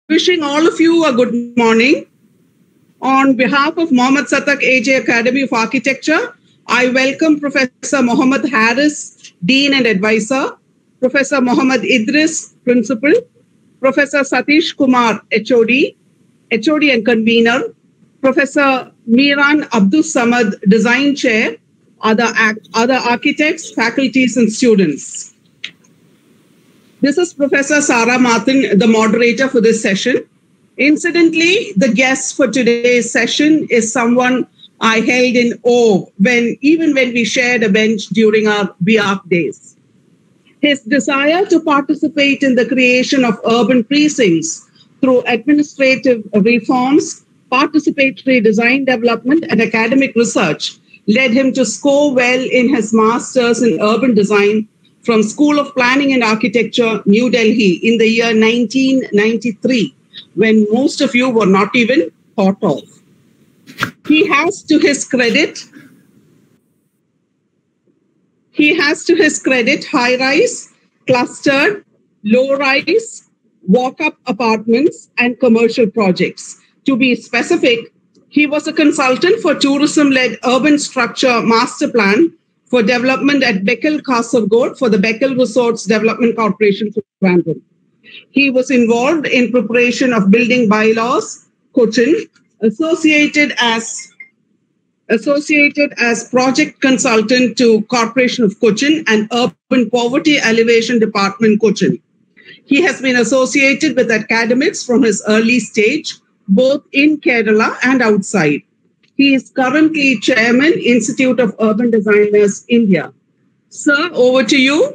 Wishing all of you a good morning. On behalf of Mohammad Satak AJ Academy of Architecture, I welcome Professor Mohammad Harris, Dean and Advisor, Professor Mohammad Idris, Principal, Professor Satish Kumar, HOD and Convener, Professor Miran Abdul Samad, Design Chair, other architects, faculties, and students. This is Professor Sarah Martin, the moderator for this session. Incidentally, the guest for today's session is someone I held in awe even when we shared a bench during our BARC days. His desire to participate in the creation of urban precincts through administrative reforms, participatory design development, and academic research led him to score well in his master's in urban design from School of Planning and Architecture, New Delhi, in the year 1993, when most of you were not even thought of. He has to his credit high-rise, clustered, low-rise, walk-up apartments, and commercial projects. To be specific, he was a consultant for tourism-led urban structure master plan for development at Bekal Kasargod for the Bekal Resorts Development Corporation for Trivandrum. He was involved in preparation of building bylaws, Cochin, associated as project consultant to Corporation of Cochin and Urban Poverty Alleviation Department, Cochin. He has been associated with academics from his early stage, both in Kerala and outside. He is currently Chairman, Institute of Urban Designers, India. Sir, over to you.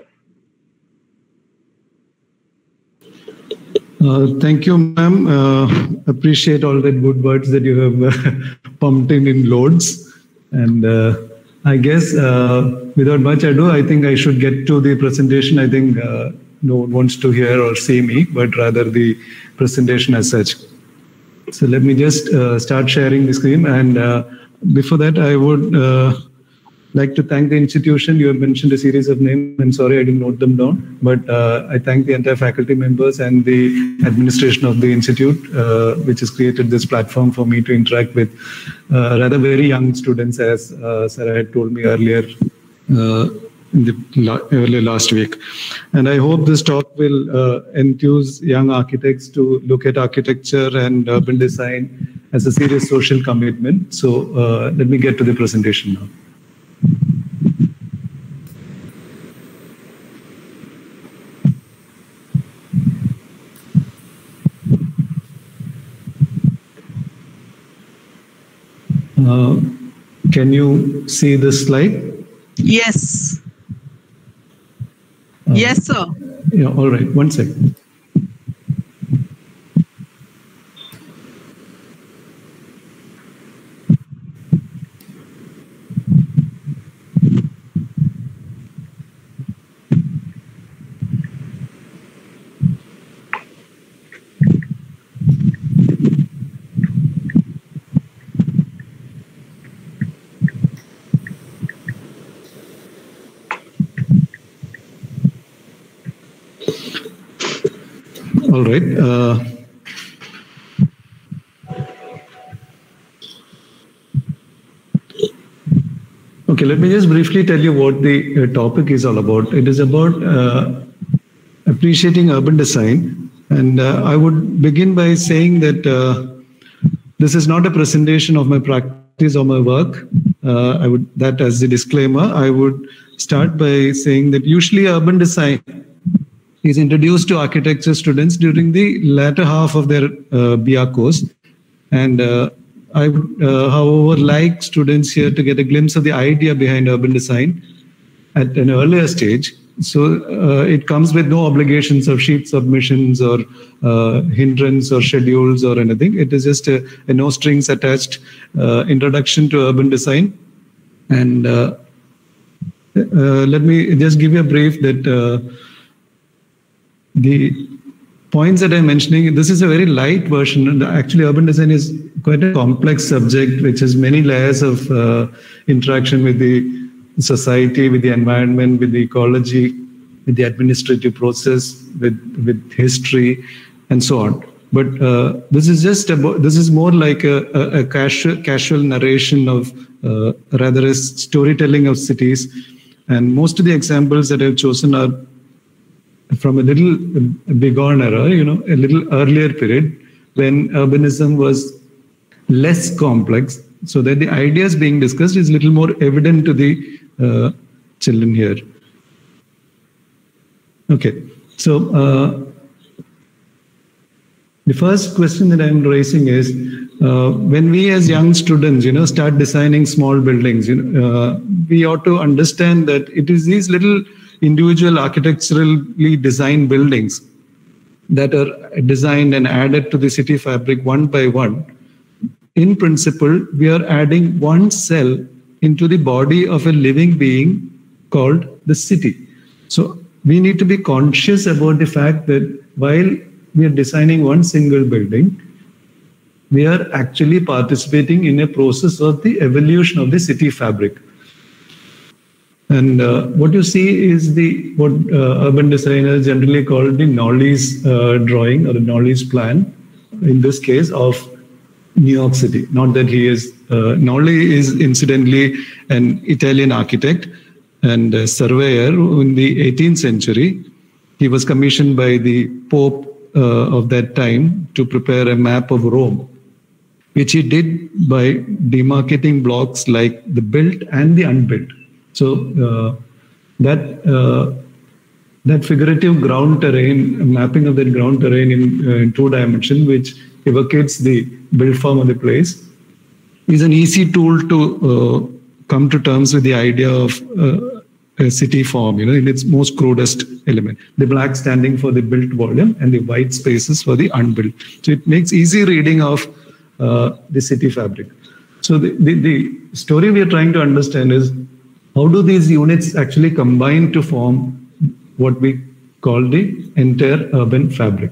Thank you, ma'am. Appreciate all the good words that you have pumped in loads. And I guess without much ado, I think I should get to the presentation. I think no one wants to hear or see me, but rather the presentation as such. So let me just start sharing the screen. And before that, I would like to thank the institution. You have mentioned a series of names. I'm sorry I didn't note them down, but I thank the entire faculty members and the administration of the institute, which has created this platform for me to interact with rather very young students, as Sarah had told me earlier early last week. And I hope this talk will enthuse young architects to look at architecture and urban design as a serious social commitment. So let me get to the presentation now. Can you see this slide? Yes. Yes, sir. Yeah, all right. One second. All right. Okay, let me just briefly tell you what the topic is all about. It is about appreciating urban design. And I would begin by saying that this is not a presentation of my practice or my work. That as the disclaimer, I would start by saying that usually urban design is introduced to architecture students during the latter half of their BA course. And I would, however, like students here to get a glimpse of the idea behind urban design at an earlier stage. So it comes with no obligations of sheet submissions or hindrance or schedules or anything. It is just a no strings attached introduction to urban design. And let me just give you a brief that the points that I'm mentioning, this is a very light version. Actually, urban design is quite a complex subject, which has many layers of interaction with the society, with the environment, with the ecology, with the administrative process, with history, and so on. But this is more like a casual narration of rather a storytelling of cities. And most of the examples that I've chosen are from a little bygone era, a little earlier period when urbanism was less complex, so that the ideas being discussed is a little more evident to the children here. Okay, so the first question that I'm raising is, when we as young students, start designing small buildings, we ought to understand that it is these little individual architecturally designed buildings that are designed and added to the city fabric one by one. In principle, we are adding one cell into the body of a living being called the city. So we need to be conscious about the fact that while we are designing one single building, we are actually participating in a process of the evolution of the city fabric. And what you see is what urban designers generally call the Knowles drawing or the Knowles plan, in this case of New York City. Not that he is, Knowles is incidentally an Italian architect and a surveyor in the 18th century. He was commissioned by the Pope of that time to prepare a map of Rome, which he did by demarcating blocks like the built and the unbuilt. So that figurative ground terrain, mapping of that ground terrain in 2 dimensions, which evocates the built form of the place, is an easy tool to come to terms with the idea of a city form, in its most crudest element. The black standing for the built volume and the white spaces for the unbuilt. So it makes easy reading of the city fabric. So the story we are trying to understand is, how do these units actually combine to form what we call the entire urban fabric?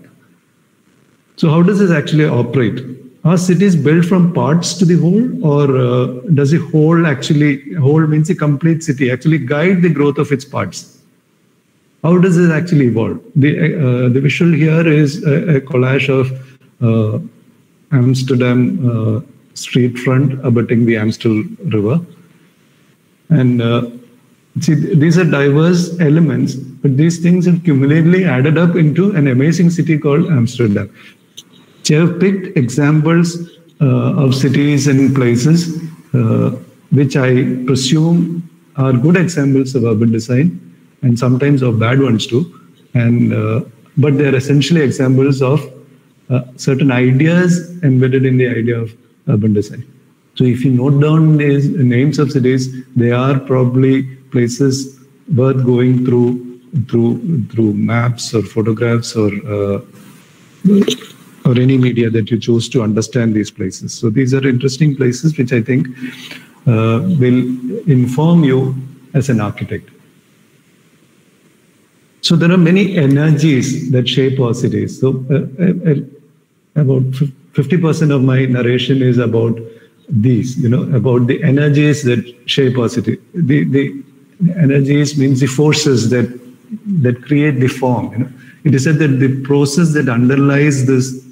So how does this actually operate? Are cities built from parts to the whole, or does the whole means the complete city, actually guide the growth of its parts? How does this actually evolve? The visual here is a collage of Amsterdam street front abutting the Amstel River. And see, these are diverse elements, but these things have cumulatively added up into an amazing city called Amsterdam. So I have picked examples of cities and places which I presume are good examples of urban design, and sometimes of bad ones too. And but they are essentially examples of certain ideas embedded in the idea of urban design. So if you note down these names of cities, they are probably places worth going through maps or photographs or any media that you choose to understand these places. So these are interesting places which I think will inform you as an architect. So there are many energies that shape our cities. So about 50% of my narration is about these, about the energies that shape our city. The energies means the forces that create the form. It is said that the process that underlies this,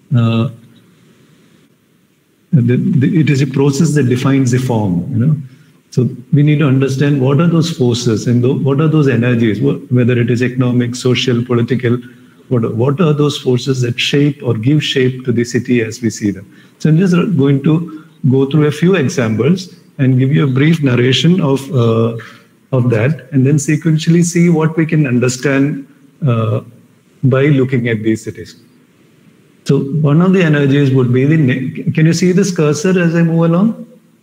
it is a process that defines the form. So we need to understand what are those forces and what are those energies, whether it is economic, social, political. What are those forces that shape or give shape to the city as we see them? So I'm just going to go through a few examples and give you a brief narration of that, and then sequentially see what we can understand by looking at these cities. So one of the energies would be can you see this cursor as I move along?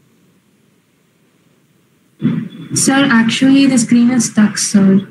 Sir, actually the screen is stuck, sir.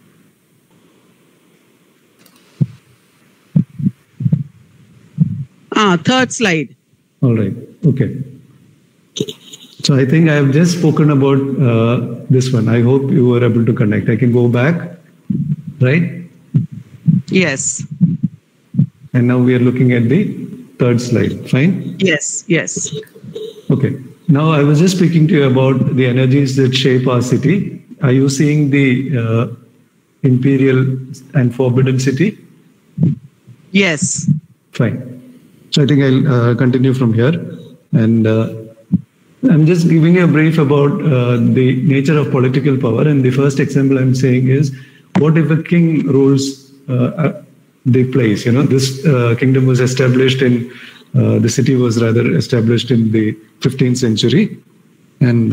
Third slide. All right. Okay. So I think I have just spoken about this one. I hope you were able to connect. I can go back, right? Yes. And now we are looking at the third slide. Fine? Yes. Okay. Now I was just speaking to you about the energies that shape our city. Are you seeing the imperial and forbidden city? Yes. Fine. So I think I'll continue from here. And I'm just giving you a brief about the nature of political power. And the first example I'm saying is, what if a king rules the place? You know, this kingdom was established in, the city was rather established in the 15th century. And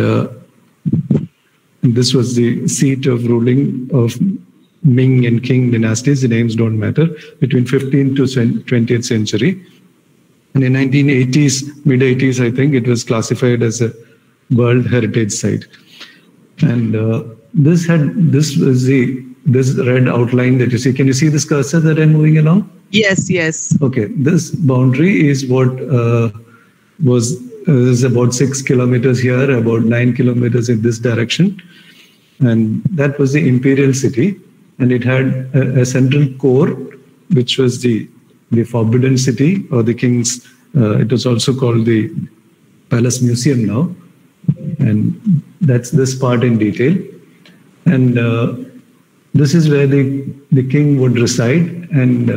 this was the seat of ruling of Ming and Qing dynasties. The names don't matter, between 15th to 20th century. And in 1980s, mid-80s, I think, it was classified as a World Heritage Site. And this was this red outline that you see. Can you see this cursor that I'm moving along? Yes, yes. Okay, this boundary is what is about 6 kilometers here, about 9 kilometers in this direction. And that was the imperial city. And it had a central core, which was the Forbidden City, or the king's, it was also called the Palace Museum now. And that's this part in detail. And this is where the king would reside. And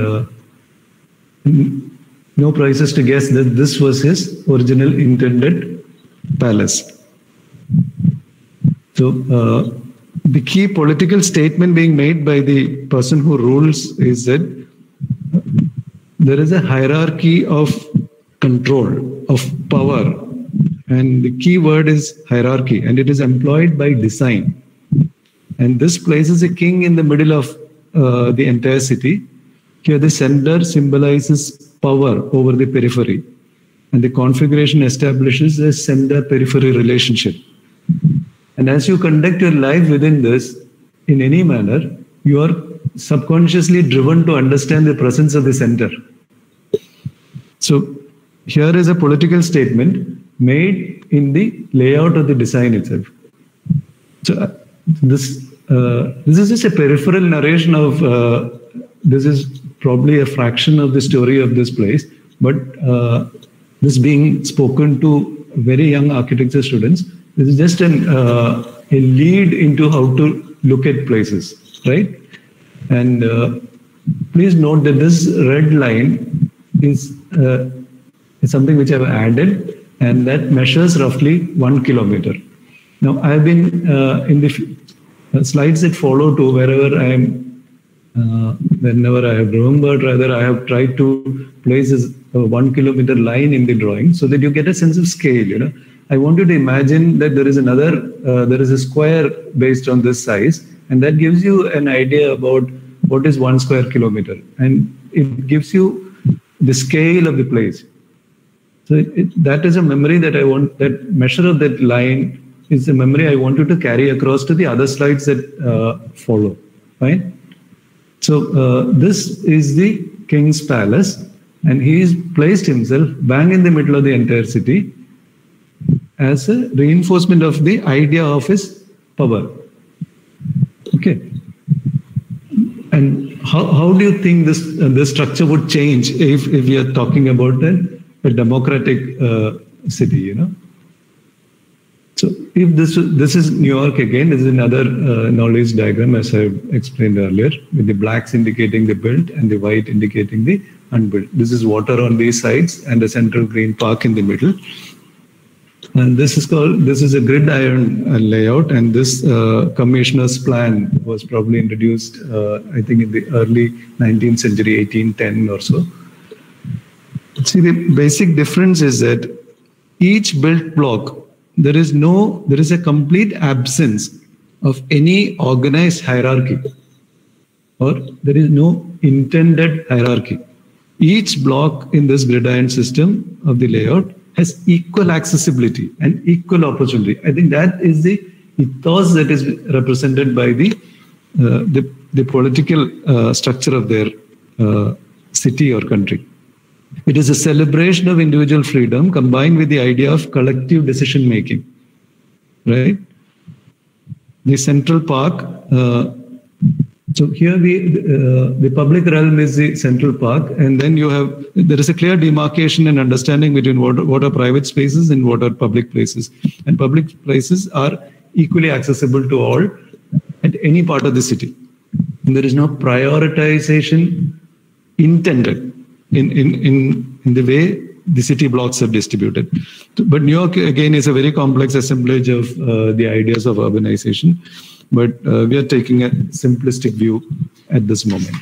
no prizes to guess that this was his original intended palace. So the key political statement being made by the person who rules is that there is a hierarchy of control, of power. And the key word is hierarchy, and it is employed by design. And this places a king in the middle of the entire city. Here the center symbolizes power over the periphery. And the configuration establishes a center-periphery relationship. And as you conduct your life within this, in any manner, you are subconsciously driven to understand the presence of the center. So here is a political statement made in the layout of the design itself. So this is just a peripheral narration of, this is probably a fraction of the story of this place, but this being spoken to very young architecture students, this is just a lead into how to look at places, right? And please note that this red line is something which I've added, and that measures roughly 1 kilometer. Now, I've been in the slides that follow to wherever I am, whenever I have remembered, rather, I have tried to place this 1 kilometer line in the drawing so that you get a sense of scale, you know. I want you to imagine that there is there is a square based on this size, and that gives you an idea about what is 1 square kilometer, and it gives you the scale of the place. So that is a memory that I want, that measure of that line is a memory I want you to carry across to the other slides that follow, right? So this is the king's palace, and he has placed himself bang in the middle of the entire city as a reinforcement of the idea of his power. Okay. And how do you think this structure would change if we are talking about a democratic city, you know? So if this is New York again, this is another knowledge diagram as I explained earlier, with the blacks indicating the built and the white indicating the unbuilt. This is water on these sides and a central green park in the middle. And this is a gridiron layout, and this commissioner's plan was probably introduced, I think, in the early 19th century, 1810 or so. See, the basic difference is that each built block, there is a complete absence of any organized hierarchy, or there is no intended hierarchy. Each block in this gridiron system of the layout has equal accessibility and equal opportunity. I think that is the ethos that is represented by the political structure of their city or country. It is a celebration of individual freedom combined with the idea of collective decision making, right? The central park. So here the public realm is the central park, and then there is a clear demarcation and understanding between what are private spaces and what are public places. And public places are equally accessible to all at any part of the city. And there is no prioritization intended. in the way the city blocks are distributed. But New York, again, is a very complex assemblage of the ideas of urbanization. But we are taking a simplistic view at this moment.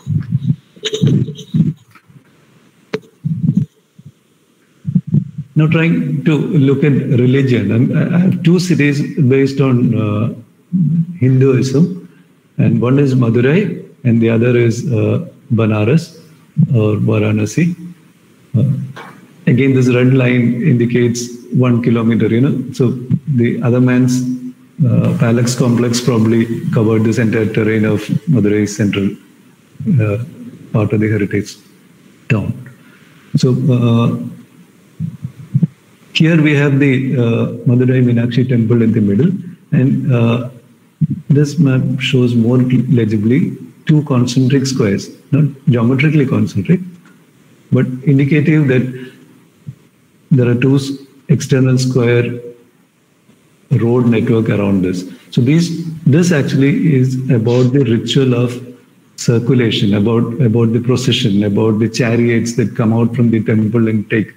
Now trying to look at religion. I have two cities based on Hinduism, and one is Madurai and the other is Banaras or Varanasi. Again, this red line indicates 1 kilometer, So the other man's Palace complex probably covered this entire terrain of Madurai's central part of the heritage town. So here we have the Madurai Meenakshi temple in the middle, and this map shows more legibly two concentric squares, not geometrically concentric, but indicative that there are two external square road network around this. So this actually is about the ritual of circulation, about the procession, about the chariots that come out from the temple and take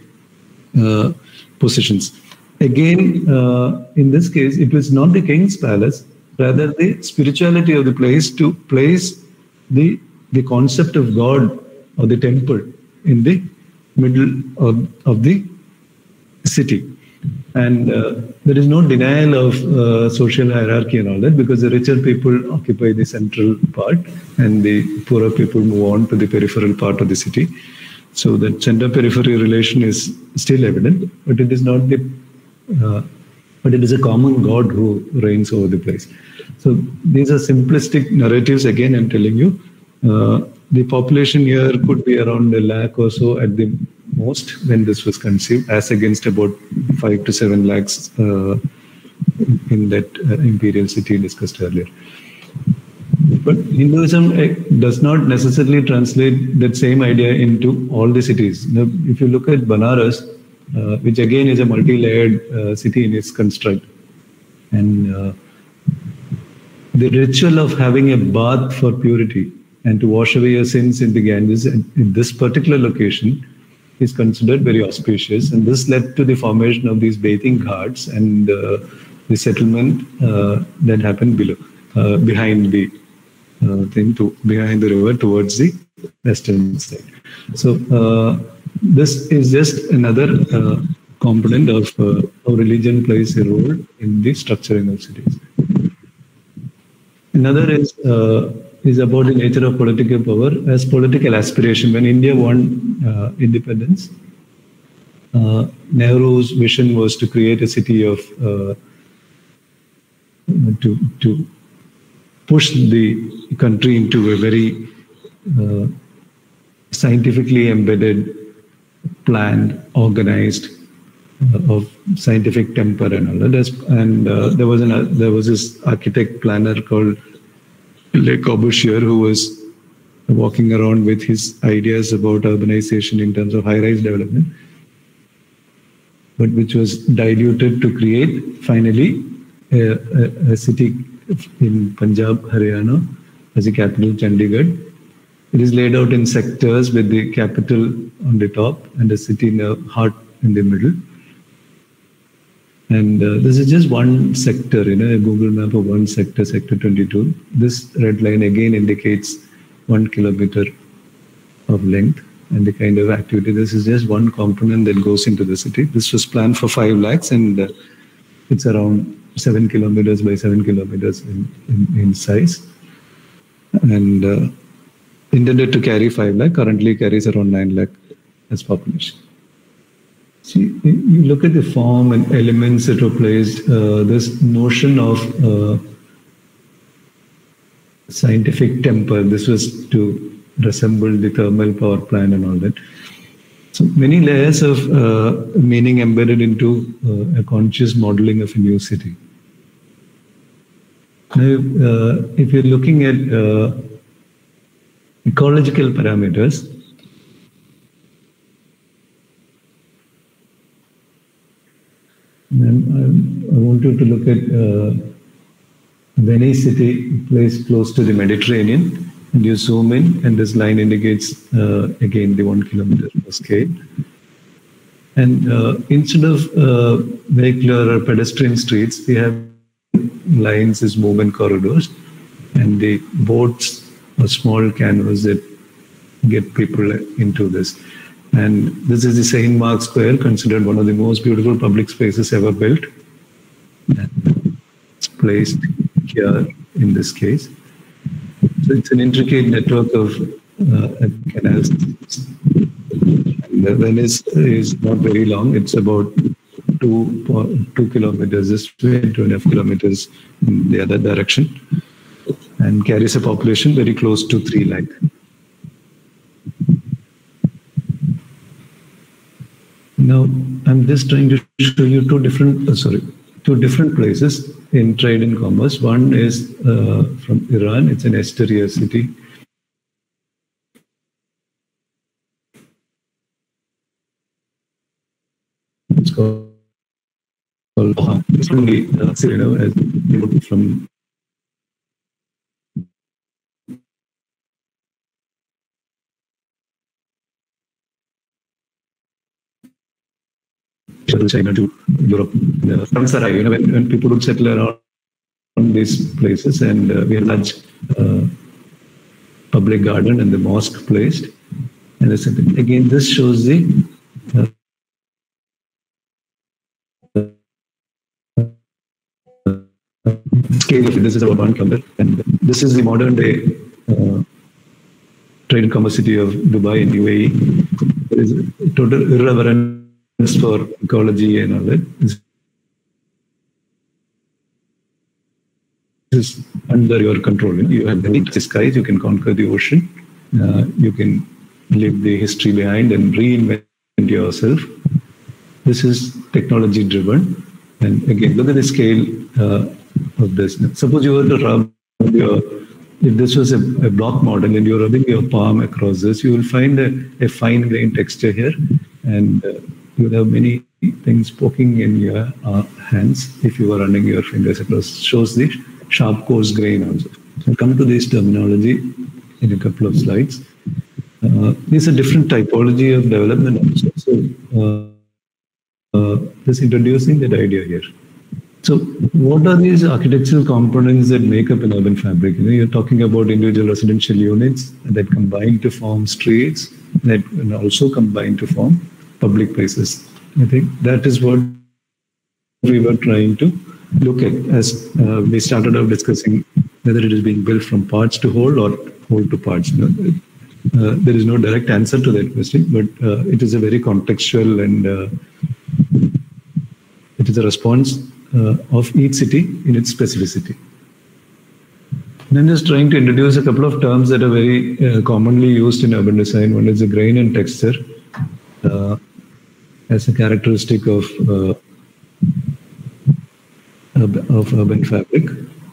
positions. Again, in this case, it was not the king's palace, rather the spirituality of the place to place the concept of God or the temple in the middle of the city. And there is no denial of social hierarchy and all that, because the richer people occupy the central part and the poorer people move on to the peripheral part of the city. So the center-periphery relation is still evident, but it is not but it is a common God who reigns over the place. So these are simplistic narratives. Again, I'm telling you, the population here could be around 1 lakh or so at the most when this was conceived, as against about 5 to 7 lakhs in that imperial city discussed earlier. But Hinduism does not necessarily translate that same idea into all the cities. Now, if you look at Banaras, which again is a multi-layered city in its construct, and the ritual of having a bath for purity and to wash away your sins in the Ganges in this particular location is considered very auspicious, and this led to the formation of these bathing ghats and the settlement that happened below, behind the behind the river towards the western side. So this is just another component of how religion plays a role in the structuring of cities. Another is about the nature of political power as political aspiration. When India won independence, Nehru's vision was to create a city of to push the country into a very scientifically embedded, planned, organized, of scientific temper and all that. And there was this architect planner called Le Corbusier, who was walking around with his ideas about urbanization in terms of high-rise development, but which was diluted to create finally a city in Punjab, Haryana, as the capital, Chandigarh. It is laid out in sectors with the capital on the top and a city in the heart in the middle. And this is just one sector, a Google map of one sector, sector 22. This red line again indicates 1 kilometer of length and the kind of activity. This is just one component that goes into the city. This was planned for 5 lakhs and it's around 7 kilometers by 7 kilometers in size. And intended to carry 5 lakh, currently carries around 9 lakh as population. See, you look at the form and elements that were placed, this notion of scientific temper, this was to resemble the thermal power plant and all that. So many layers of meaning embedded into a conscious modeling of a new city. Now, if you're looking at ecological parameters, I want you to look at Venice city, placed close to the Mediterranean, And you zoom in, and this line indicates again the 1 kilometer scale. And instead of vehicular or pedestrian streets, we have lines as movement corridors, and the boats or small canvas that get people into this. And this is the St. Mark's Square, considered one of the most beautiful public spaces ever built. And it's placed here in this case. So it's an intricate network of canals. And the Venice is not very long. It's about 2 kilometers this way, 2.5 kilometers in the other direction, and carries a population very close to 3 lakh. Now, I'm just trying to show you two different places in trade and commerce. One is from Iran. It's an Esteria city. It's called it's probably as from China to Europe. From Sarai, when people would settle around these places, and we had large public garden and the mosque placed. And again, this shows the scale of it. This is about 1 kilometer, and this is the modern day trade and commerce city of Dubai in UAE. There is total irreverence for ecology and all that. This is under your control. You have the skies, you can conquer the ocean, you can leave the history behind and reinvent yourself. This is technology driven. And again, look at the scale of this. Suppose you were to rub if this was a block model and you're rubbing your palm across this, you will find a fine grained texture here, and you will have many things poking in your hands if you are running your fingers across. Shows the sharp, coarse grain also. I'll come to this terminology in a couple of slides. These are different typology of development also. So just introducing that idea here. So what are these architectural components that make up an urban fabric? You're talking about individual residential units that combine to form streets, that also combine to form public places. I think that is what we were trying to look at as we started out discussing whether it is being built from parts to whole or whole to parts. There is no direct answer to that question, but it is a very contextual and it is a response of each city in its specificity. And I'm just trying to introduce a couple of terms that are very commonly used in urban design. One is the grain and texture as a characteristic of urban fabric.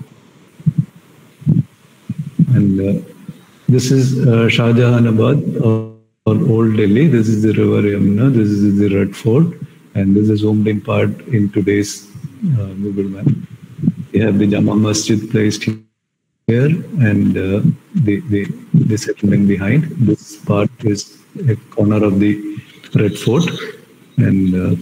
And this is Shahjahanabad or Old Delhi. This is the river Yamuna. This is the Red Fort. And this is zoomed in part in today's Google map. We have the Jama Masjid placed here, and the settlement behind. This part is a corner of the Red Fort, and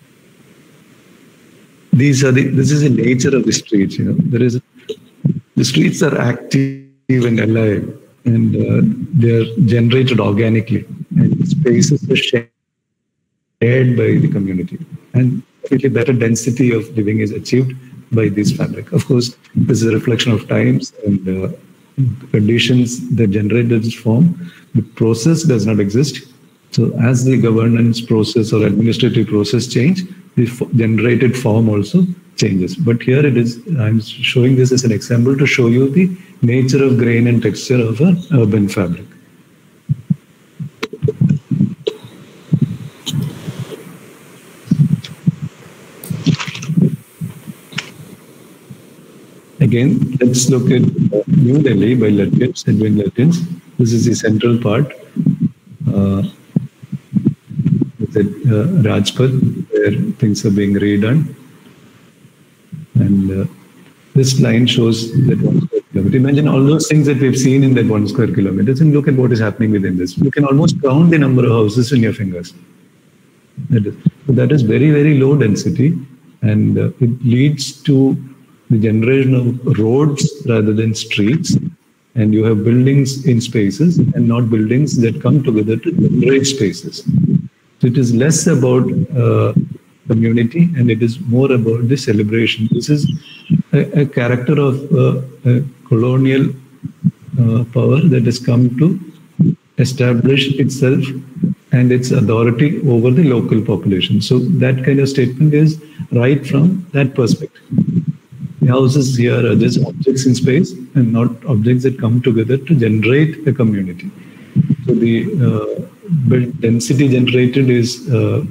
this is the nature of the streets. The streets are active and alive, and they are generated organically, and spaces are shared by the community, and really better density of living is achieved by this fabric. Of course, this is a reflection of times and conditions that generate this form. The process does not exist. So as the governance process or administrative process change, the generated form also changes. But here it is, I'm showing this as an example to show you the nature of grain and texture of an urban fabric. Again, let's look at New Delhi by Lutyens, Edwin Lutyens. This is the central part. Rajpath, where things are being redone. And this line shows that kilometer. Imagine all those things that we've seen in that 1 square kilometer, and look at what is happening within this. You can almost count the number of houses in your fingers. That is very, very low density, and it leads to the generation of roads rather than streets. And you have buildings in spaces and not buildings that come together to generate spaces. So it is less about community and it is more about the celebration. This is a character of a colonial power that has come to establish itself and its authority over the local population. So that kind of statement is right from that perspective. The houses here are just objects in space and not objects that come together to generate a community. So the density generated is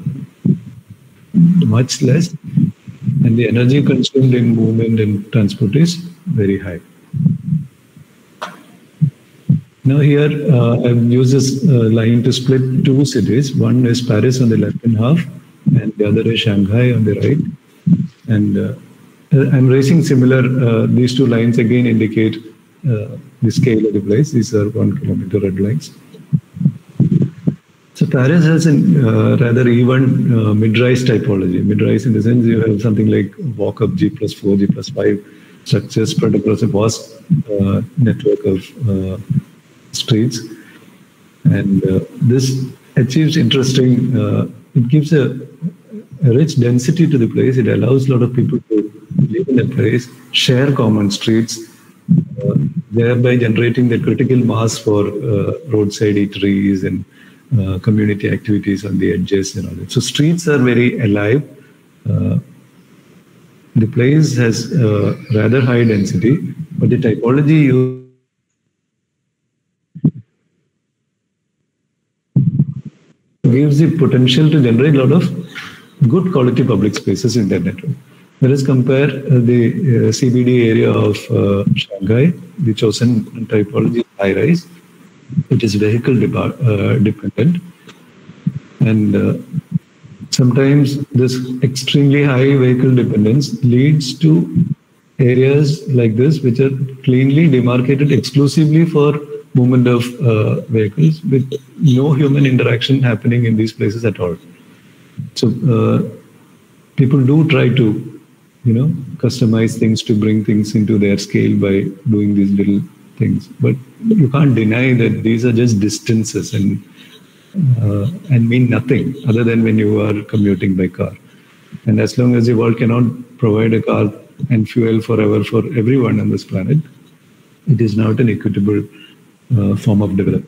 much less, and the energy consumed in movement and transport is very high. Now here I've used this line to split two cities. One is Paris on the left-hand half, and the other is Shanghai on the right. And I'm racing similar, these two lines again indicate the scale of the place. These are 1 kilometer red lines. So Paris has a rather even mid-rise typology. Mid-rise in the sense you have something like walk-up G+4, G+5 structures spread across a vast network of streets. And this achieves interesting, it gives a rich density to the place. It allows a lot of people to live in a place, share common streets, thereby generating the critical mass for roadside eateries and community activities on the edges and all that. So streets are very alive. The place has rather high density, but the typology gives the potential to generate a lot of good quality public spaces in that network. Let us compare the CBD area of Shanghai. The chosen typology is high-rise. It is vehicle dependent, and sometimes this extremely high vehicle dependence leads to areas like this, which are cleanly demarcated exclusively for movement of vehicles, with no human interaction happening in these places at all. So people do try to, customize things to bring things into their scale by doing these little things. But you can't deny that these are just distances and mean nothing other than when you are commuting by car. And as long as the world cannot provide a car and fuel forever for everyone on this planet, it is not an equitable form of development.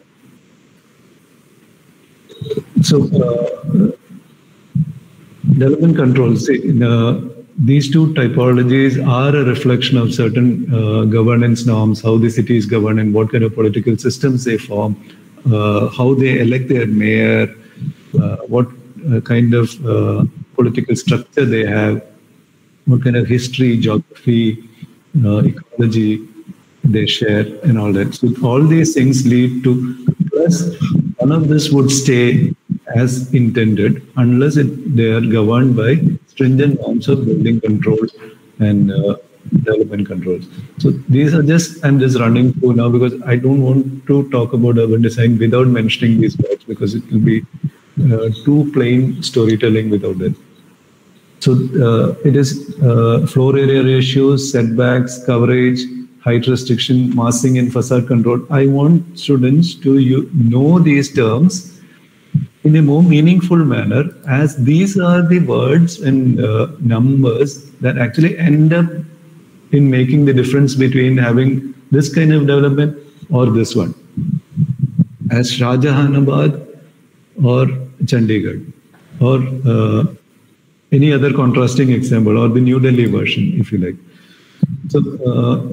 So development controls, these two typologies are a reflection of certain governance norms, how the city is governed and what kind of political systems they form, how they elect their mayor, what kind of political structure they have, what kind of history, geography, ecology they share and all that. So all these things lead to, plus none of this would stay as intended unless they are governed by stringent norms of building controls and development controls. So these are just, I'm just running through now because I don't want to talk about urban design without mentioning these words, because it will be too plain storytelling without that. So it is floor area ratios, setbacks, coverage, height restriction, massing and facade control. I want students to know these terms in a more meaningful manner, as these are the words and numbers that actually end up in making the difference between having this kind of development or this one, as Shahjahanabad or Chandigarh or any other contrasting example, or the New Delhi version, if you like. So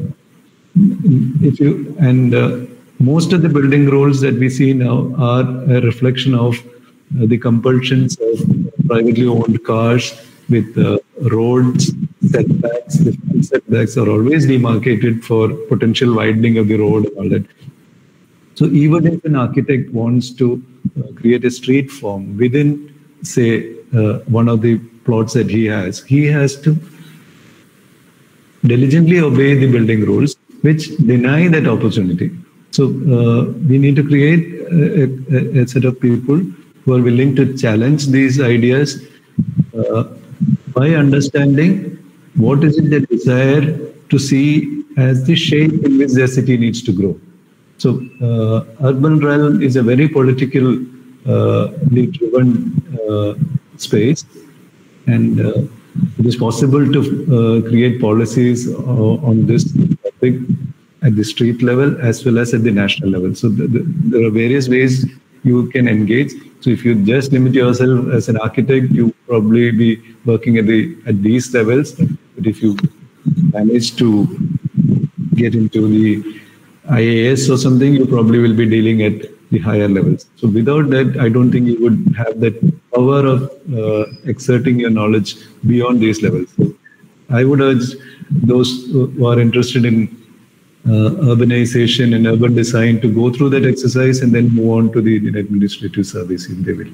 most of the building rules that we see now are a reflection of the compulsions of privately owned cars with roads, setbacks. The setbacks are always demarcated for potential widening of the road and all that. So even if an architect wants to create a street form within, say, one of the plots that he has to diligently obey the building rules which deny that opportunity. So we need to create a set of people who are willing to challenge these ideas by understanding what is it they desire to see as the shape in which their city needs to grow. So urban realm is a very politically driven space, and it is possible to create policies on this topic at the street level as well as at the national level. So there are various ways you can engage. So if you just limit yourself as an architect, you probably be working at these levels. But if you manage to get into the IAS or something, you probably will be dealing at the higher levels. So without that, I don't think you would have that power of exerting your knowledge beyond these levels. So I would urge those who are interested in urbanization and urban design to go through that exercise and then move on to the administrative service if they will.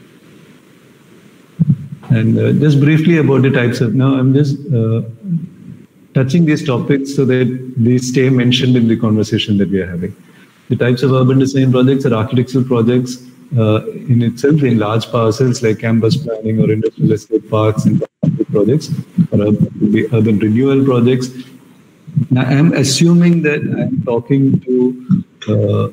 And just briefly about the types of, now I'm just touching these topics so that they stay mentioned in the conversation that we are having. The types of urban design projects are architectural projects in itself in large parcels like campus planning or industrial estate parks and projects, or urban renewal projects. Now, I'm assuming that I'm talking to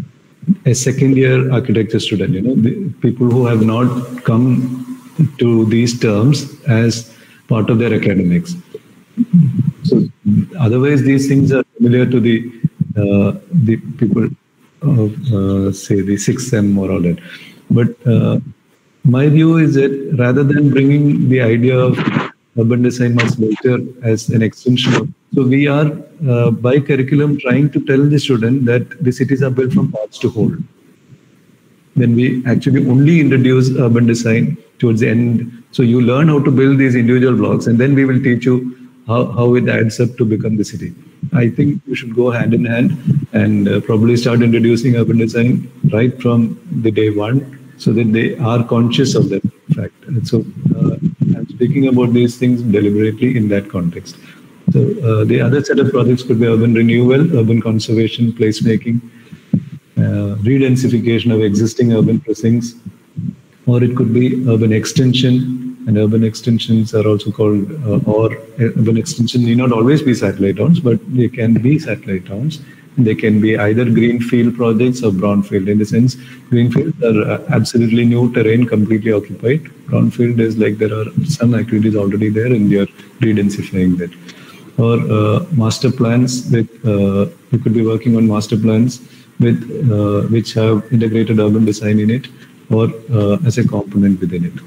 a second-year architecture student, the people who have not come to these terms as part of their academics. So, otherwise, these things are familiar to the people of, say, the 6th sem or all that. But my view is that rather than bringing the idea of urban design much later as an extension of, so we are by curriculum trying to tell the student that the cities are built from parts to whole. Then we actually only introduce urban design towards the end. So you learn how to build these individual blocks, and then we will teach you how it adds up to become the city. I think we should go hand in hand and probably start introducing urban design right from the day one, so that they are conscious of that fact. And so I'm speaking about these things deliberately in that context. So the other set of projects could be urban renewal, urban conservation, placemaking, re-densification of existing urban precincts, or it could be urban extension. And urban extensions are also called, or urban extension need not always be satellite towns, but they can be satellite towns. They can be either greenfield projects or brownfield. In the sense, greenfield are absolutely new terrain, completely occupied. Brownfield is like there are some activities already there and you're re-densifying that. Or master plans with, you could be working on master plans with which have integrated urban design in it, or as a component within it.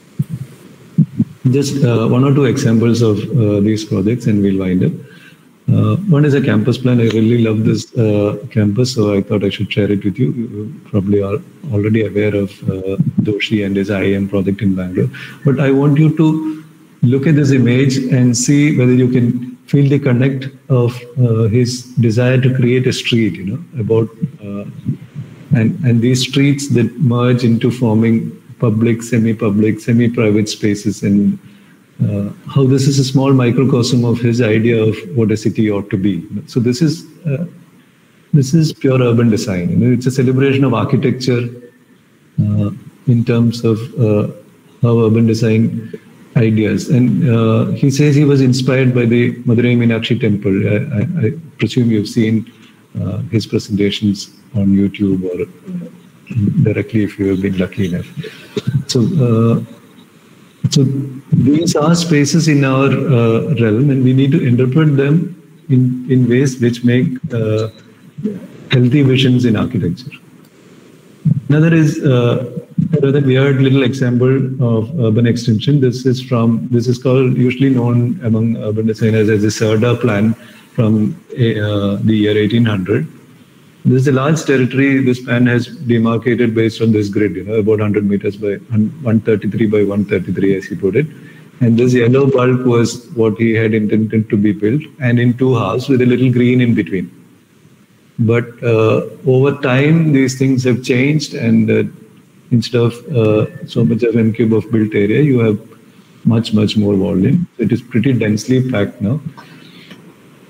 Just one or two examples of these projects and we'll wind up. One is a campus plan. I really love this campus, so I thought I should share it with you. You probably are already aware of Doshi and his IIM project in Bangalore. But I want you to look at this image and see whether you can feel the connect of his desire to create a street, about and these streets that merge into forming public, semi-public, semi-private spaces, and how this is a small microcosm of his idea of what a city ought to be. So this is pure urban design. It's a celebration of architecture in terms of how urban design ideas. And he says he was inspired by the Madurai Meenakshi temple. I presume you've seen his presentations on YouTube or directly if you have been lucky enough. So, so these are spaces in our realm, and we need to interpret them in ways which make healthy visions in architecture. Another is another weird little example of urban extension. This is called, usually known among urban designers as the Serda plan from the year 1800. This is a large territory this plan has demarcated based on this grid, about 100 meters by 133 by 133, as he put it. And this yellow bulb was what he had intended to be built, and in two halves with a little green in between. But over time, these things have changed, and instead of so much of m cube of built area, you have much more volume. It is pretty densely packed now.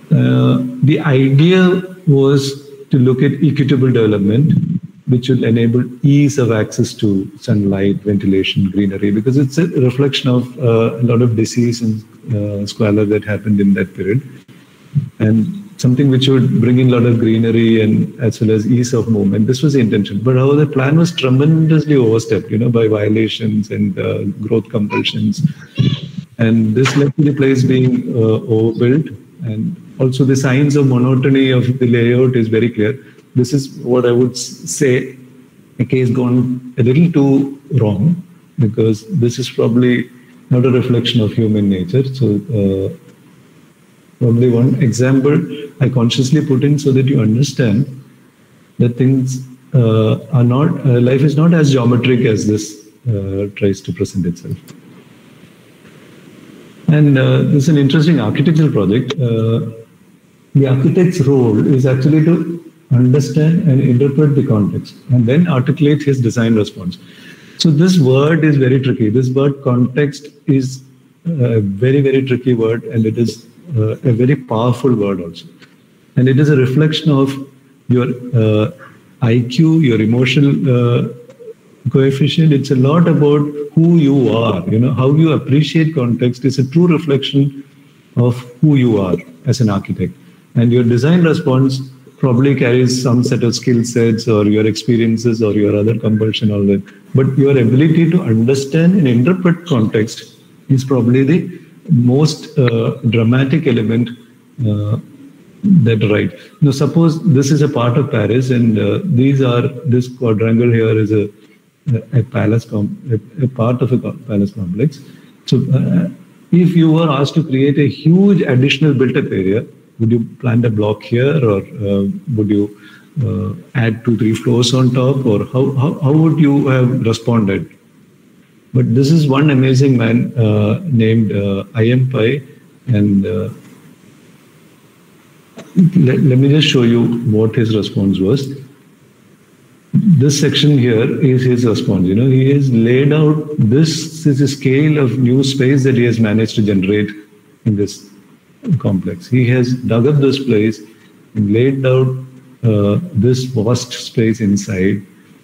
The idea was to look at equitable development, which will enable ease of access to sunlight, ventilation, greenery, because it's a reflection of a lot of disease and squalor that happened in that period. And something which would bring in a lot of greenery and as well as ease of movement. This was the intention. But however, the plan was tremendously overstepped, by violations and growth compulsions. And this led to the place being overbuilt. And also the signs of monotony of the layout is very clear. This is what I would say a case gone a little too wrong, because this is probably not a reflection of human nature. So probably one example I consciously put in so that you understand that things are not, life is not as geometric as this tries to present itself. And this is an interesting architectural project. The architect's role is actually to understand and interpret the context and then articulate his design response. So this word is very tricky. This word context is a very, very tricky word, and it is a very powerful word also. And it is a reflection of your IQ, your emotional coefficient. It's a lot about who you are. How you appreciate context is a true reflection of who you are as an architect. And your design response probably carries some set of skill sets or your experiences or your other compulsion, all that. But your ability to understand and interpret context is probably the most dramatic element that right. Now, suppose this is a part of Paris, and this quadrangle here is a palace, a part of a palace complex. So, if you were asked to create a huge additional built-up area, would you plant a block here, or would you add 2-3 floors on top, or how would you have responded? But this is one amazing man named I.M. Pai, and let me just show you what his response was. This section here is his response. He has laid out, this is the scale of new space that he has managed to generate in this complex. He has dug up this place and laid out this vast space inside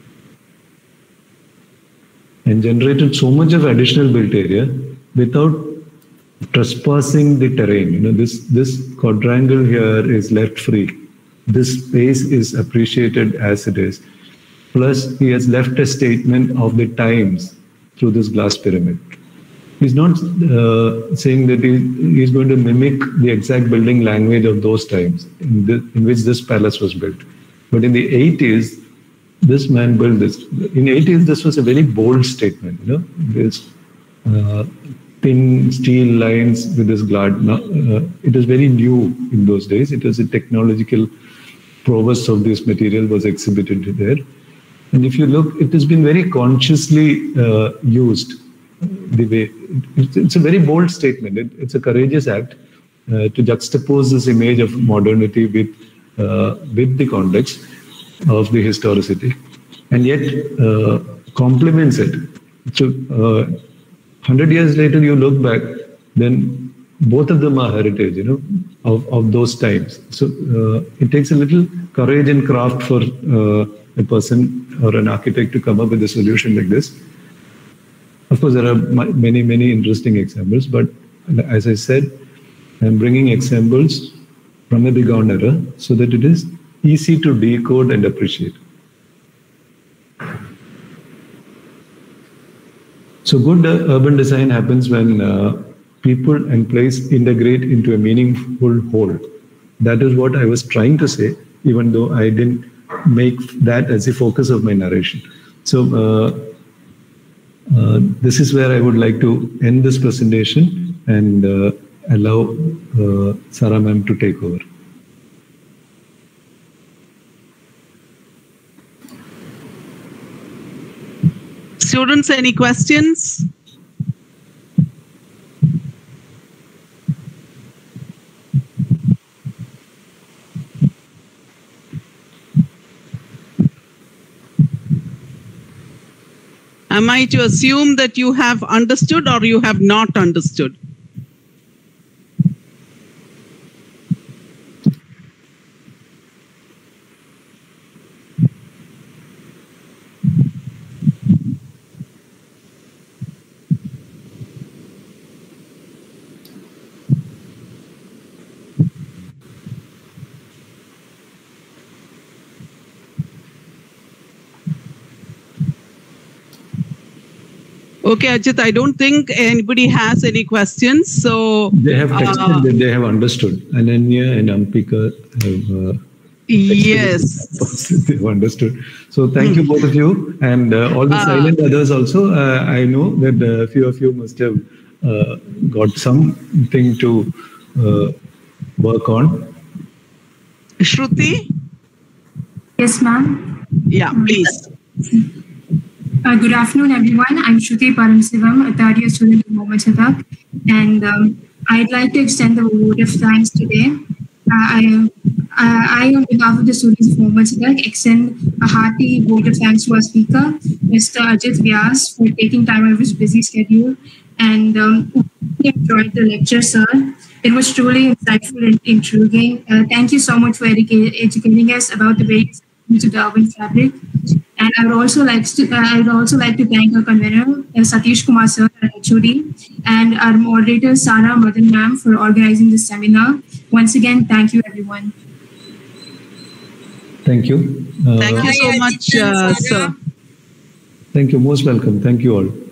and generated so much of additional built area without trespassing the terrain. This quadrangle here is left free. This space is appreciated as it is. Plus, he has left a statement of the times through this glass pyramid. He's not saying that he's going to mimic the exact building language of those times in which this palace was built. But in the 80s, this man built this. In the 80s, this was a very bold statement. This thin steel lines with this glass. It was very new in those days. It was a technological prowess of this material was exhibited there. And if you look, it has been very consciously used. The way it's a very bold statement. It's a courageous act to juxtapose this image of modernity with the context of the historicity, and yet complements it. So 100 years later, you look back, then both of them are heritage, of those times. So it takes a little courage and craft for a person or an architect to come up with a solution like this. Of course, there are many, many interesting examples, but as I said, I'm bringing examples from a bygone era so that it is easy to decode and appreciate. So good urban design happens when people and place integrate into a meaningful whole. That is what I was trying to say, even though I didn't make that as the focus of my narration. So this is where I would like to end this presentation and allow Sarah ma'am to take over. Students, any questions? Am I to assume that you have understood or you have not understood? Okay, Ajit, I don't think anybody has any questions. So they have texted that they have understood. Ananya and Ampika have yes, they have understood. So thank you, both of you, and all the silent others also. I know that a few of you must have got something to work on. Shruti? Yes, ma'am. Yeah, please. Good afternoon, everyone. I'm Shruti Paramasivam, a third year student of Mohammed Satak, and I'd like to extend the vote of thanks today. I, on behalf of the students of Mohammed Satak, extend a hearty vote of thanks to our speaker, Mr. Ajit Vyas, for taking time out of his busy schedule and enjoyed the lecture, sir. It was truly insightful and intriguing. Thank you so much for educating us about the various elements of the urban fabric. And I would also like to thank our convener, Satish Kumar sir, our HOD, and our moderator, Sara Madan ma'am, for organizing this seminar. Once again, thank you, everyone. Thank you. Thank you so much, sir. Thank you. Most welcome. Thank you all.